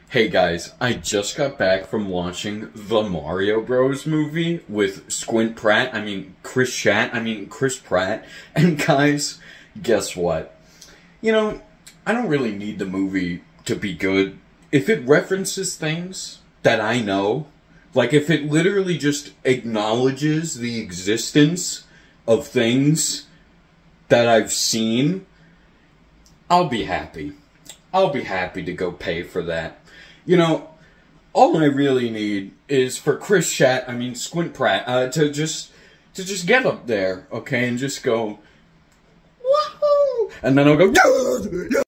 Hey guys, I just got back from watching the Mario Bros. Movie with Chris Pratt, and guys, guess what? I don't really need the movie to be good. If it references things that I know, like if it literally just acknowledges the existence of things that I've seen, I'll be happy. I'll be happy to go pay for that. All I really need is for Squint Pratt, to just get up there, okay, and just go, woohoo! And then I'll go,